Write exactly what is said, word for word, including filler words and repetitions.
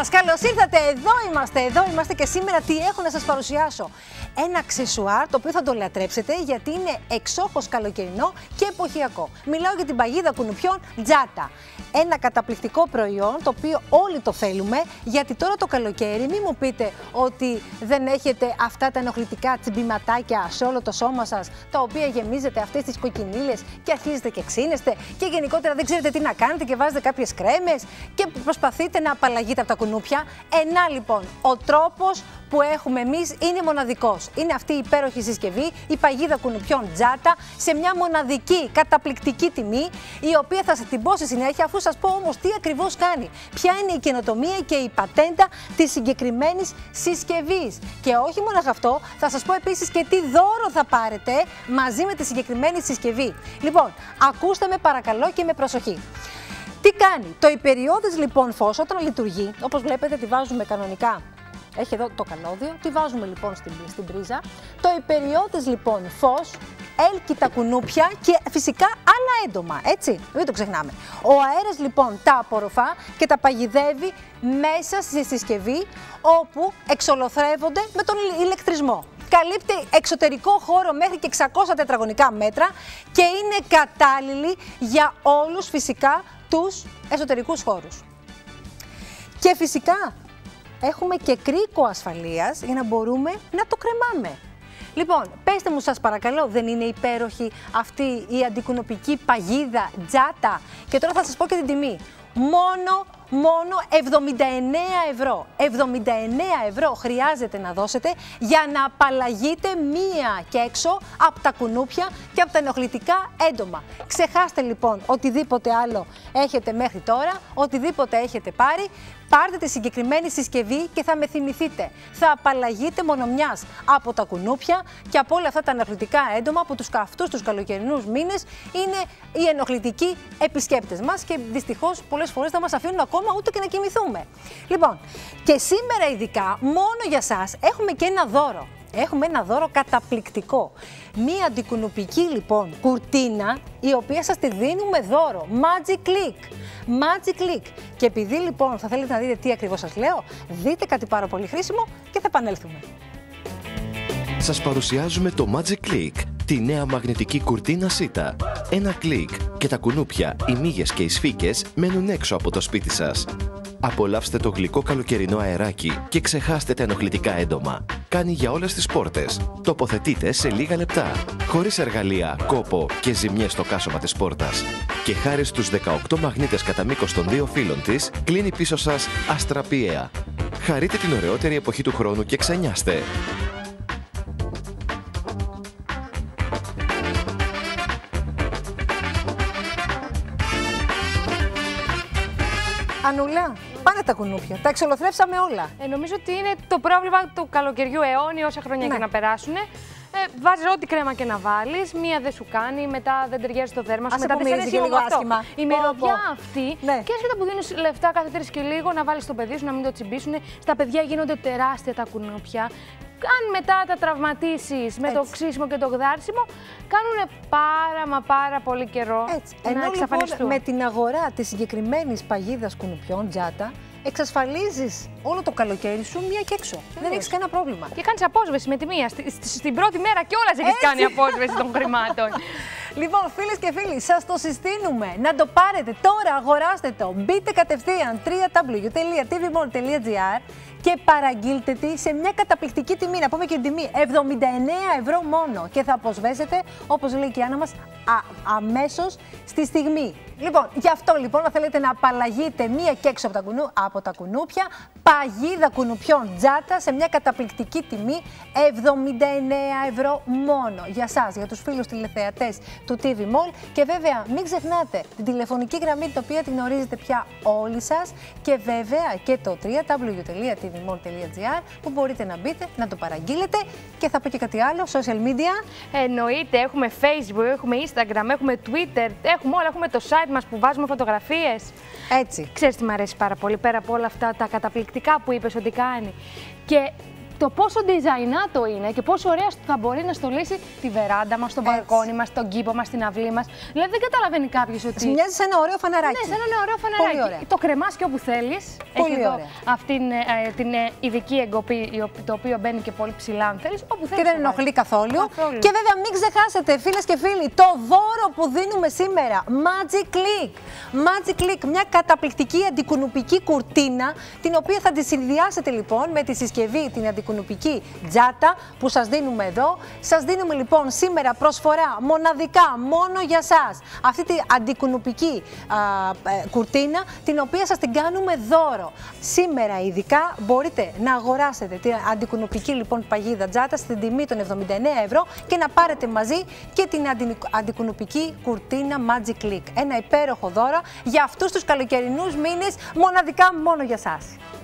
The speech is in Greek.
σας, καλώς ήρθατε. Εδώ είμαστε, εδώ είμαστε και σήμερα τι έχω να σας παρουσιάσω. Ένα αξεσουάρ το οποίο θα το λατρέψετε γιατί είναι εξόχως καλοκαιρινό και εποχιακό. Μιλάω για την παγίδα κουνουπιών Τζάτα. Ένα καταπληκτικό προϊόν το οποίο όλοι το θέλουμε, γιατί τώρα το καλοκαίρι μην μου πείτε ότι δεν έχετε αυτά τα ενοχλητικά τσιμπηματάκια σε όλο το σώμα σας, τα οποία γεμίζετε αυτές τις κοκκινίλες και αρχίζετε και ξύνεστε και γενικότερα δεν ξέρετε τι να κάνετε και βάζετε κάποιες κρέμες και προσπαθείτε να απαλλαγείτε από τα κουνούπια. Ενά λοιπόν, ο τρόπος που έχουμε εμείς είναι μοναδικός. Είναι αυτή η υπέροχη συσκευή, η παγίδα κουνουπιών Τζάτα, σε μια μοναδική καταπληκτική τιμή, η οποία θα σας την πω στη συνέχεια, αφού σας πω όμως τι ακριβώς κάνει. Ποια είναι η καινοτομία και η πατέντα της συγκεκριμένης συσκευής. Και όχι μόνο αυτό, θα σας πω επίσης και τι δώρο θα πάρετε μαζί με τη συγκεκριμένη συσκευή. Λοιπόν, ακούστε με παρακαλώ και με προσοχή. Τι κάνει? Το υπεριώδες λοιπόν φως όταν λειτουργεί, όπως βλέπετε τη βάζουμε κανονικά. Έχει εδώ το καλώδιο, τη βάζουμε λοιπόν στην, στην πρίζα. Το υπεριώδες λοιπόν φως έλκει τα κουνούπια και φυσικά άλλα έντομα, έτσι, μην το ξεχνάμε. Ο αέρας λοιπόν τα απορροφά και τα παγιδεύει μέσα στη συσκευή, όπου εξολοθρεύονται με τον ηλεκτρισμό. Καλύπτει εξωτερικό χώρο μέχρι και εξακόσια τετραγωνικά μέτρα και είναι κατάλληλη για όλους φυσικά τους εσωτερικούς χώρους. Και φυσικά έχουμε και κρίκο ασφαλείας για να μπορούμε να το κρεμάμε. Λοιπόν, πέστε μου σας παρακαλώ, δεν είναι υπέροχη αυτή η αντικουνοπική παγίδα Τζάτα? Και τώρα θα σας πω και την τιμή. Μόνο, μόνο εβδομήντα εννέα ευρώ. εβδομήντα εννέα ευρώ χρειάζεται να δώσετε για να απαλλαγείτε μία και έξω από τα κουνούπια και από τα ενοχλητικά έντομα. Ξεχάστε λοιπόν οτιδήποτε άλλο έχετε μέχρι τώρα, οτιδήποτε έχετε πάρει. Πάρτε τη συγκεκριμένη συσκευή και θα με θυμηθείτε. Θα απαλλαγείτε μόνο μιας από τα κουνούπια και από όλα αυτά τα ενοχλητικά έντομα που τους αυτούς τους καλοκαιρινούς μήνες είναι οι ενοχλητικοί επισκέπτες μας και δυστυχώς πολλές φορές δεν μας αφήνουν ακόμα ούτε και να κοιμηθούμε. Λοιπόν, και σήμερα ειδικά μόνο για σας έχουμε και ένα δώρο. Έχουμε ένα δώρο καταπληκτικό. Μία αντικουνουπική λοιπόν κουρτίνα, η οποία σας τη δίνουμε δώρο. Magic Click. Magic Click. Και επειδή λοιπόν θα θέλετε να δείτε τι ακριβώς σας λέω, δείτε κάτι πάρα πολύ χρήσιμο και θα επανέλθουμε. Σας παρουσιάζουμε το Magic Click, τη νέα μαγνητική κουρτίνα σίτα. Ένα κλικ και τα κουνούπια, οι μύγες και οι σφίγγες μένουν έξω από το σπίτι σας. Απολαύστε το γλυκό καλοκαιρινό αεράκι και ξεχάστε τα ενοχλητικά έντομα. Κάνει για όλες τις πόρτες. Τοποθετείτε σε λίγα λεπτά. Χωρίς εργαλεία, κόπο και ζημιές στο κάσωμα της πόρτας. Και χάρη στους δεκαοκτώ μαγνήτες κατά μήκος των δύο φύλων της, κλείνει πίσω σας αστραπιαία. Χαρείτε την ωραιότερη εποχή του χρόνου και ξενιάστε. Ανούλα, πάνε τα κουνούπια. Τα εξολοθρεύσαμε όλα. Ε, νομίζω ότι είναι το πρόβλημα του καλοκαιριού αιώνιο, όσα χρόνια ναι. και να περάσουν. Ε, βάζεις ό,τι κρέμα και να βάλεις, μία δεν σου κάνει, μετά δεν ταιριάζει το δέρμα σου, μετά δεν σε αρέσει λίγο άσχημα. Η μυρωδιά αυτή, ναι. Και άσχετα που δίνεις λεφτά κάθε τρεις και λίγο να βάλεις το παιδί σου, να μην το τσιμπήσουν, στα παιδιά γίνονται τεράστια τα κουνούπια. Αν μετά τα τραυματίσεις με το ξύσιμο και το γδάρσιμο, κάνουν πάρα μα πάρα πολύ καιρό Έτσι. να Ενώ, εξαφανιστούν. Λοιπόν, με την αγορά της συγκεκριμένης παγίδας κουνουπιών Τζάτα, εξασφαλίζεις όλο το καλοκαίρι σου μία και έξω. Δεν έχεις κανένα πρόβλημα. Και κάνεις απόσβεση με τη μία. Στη, στη, στην πρώτη μέρα κιόλας έχεις κάνει απόσβεση των χρημάτων. Λοιπόν, φίλες και φίλοι, σας το συστήνουμε να το πάρετε τώρα, αγοράστε το. Μπείτε κατευθείαν double-u double-u double-u τελεία τι βι μολ τελεία τζι άρ και παραγγείλτε τη σε μια καταπληκτική τιμή. Να πούμε και την τιμή, εβδομήντα εννέα ευρώ μόνο. Και θα αποσβέσετε, όπως λέει και η Άννα μας, α, αμέσως στη στιγμή. Λοιπόν, γι' αυτό λοιπόν, αν θέλετε να απαλλαγείτε μία και έξω από τα, κουνού, από τα κουνούπια, παγίδα κουνουπιών Τζάτα σε μια καταπληκτική τιμή, εβδομήντα εννέα ευρώ μόνο. Για σας, για τους φίλους τηλεθεατές του τι βι Mall. Και βέβαια, μην ξεχνάτε την τηλεφωνική γραμμή, την οποία την ορίζετε πια όλοι σας. Και βέβαια και το double-u double-u double-u τελεία τι βι μολ τελεία τζι άρ που μπορείτε να μπείτε, να το παραγγείλετε. Και θα πω και κάτι άλλο, social media. Εννοείται, έχουμε Facebook, έχουμε Instagram, έχουμε Twitter, έχουμε όλα, έχουμε το site μας που βάζουμε φωτογραφίες. Έτσι. Ξέρεις τι μου αρέσει πάρα πολύ, πέρα από όλα αυτά τα καταπληκτικά που είπες ότι κάνει. Και το πόσο designato είναι και πόσο ωραία θα μπορεί να στολίσει τη βεράντα μας, το μπαλκόνι μας, τον κήπο μας, την αυλή μας. Δηλαδή δεν καταλαβαίνει κάποιος ότι. Μοιάζει σε ένα ωραίο φαναράκι. Ναι, σε ένα ωραίο φαναράκι. Το κρεμάς και όπου θέλεις. Πολύ Έχει ωραία. εδώ αυτή ε, την ε, ειδική εγκοπή, το οποίο μπαίνει και πολύ ψηλά, αν θέλεις. Όπου θέλεις. Και δεν ενοχλεί καθόλου. καθόλου. Και βέβαια, μην ξεχάσετε, φίλες και φίλοι, το δώρο που δίνουμε σήμερα. Magic Click. Magic Click, μια καταπληκτική αντικουνουπική κουρτίνα, την οποία θα τη συνδυάσετε λοιπόν με τη συσκευή, την αντικουνουπική τζάτα που σας δίνουμε εδώ. Σας δίνουμε λοιπόν σήμερα προσφορά μοναδικά μόνο για σας αυτή την αντικουνουπική α, ε, κουρτίνα, την οποία σας την κάνουμε δώρο. Σήμερα ειδικά μπορείτε να αγοράσετε την αντικουνουπική λοιπόν παγίδα τζάτα στην τιμή των εβδομήντα εννέα ευρώ και να πάρετε μαζί και την αντι, αντικουνουπική κουρτίνα Magic Click. Ένα υπέροχο δώρο για αυτούς τους καλοκαιρινούς μήνες, μοναδικά μόνο για σας.